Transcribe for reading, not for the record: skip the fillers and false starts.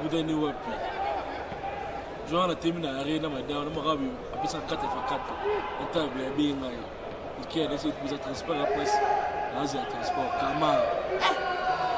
Buda ni wapi. Joana termina arena madame na magabi apesa 4x4. Table ya binga ikia nesse kuza transport la presse. Nazi ya transport kama.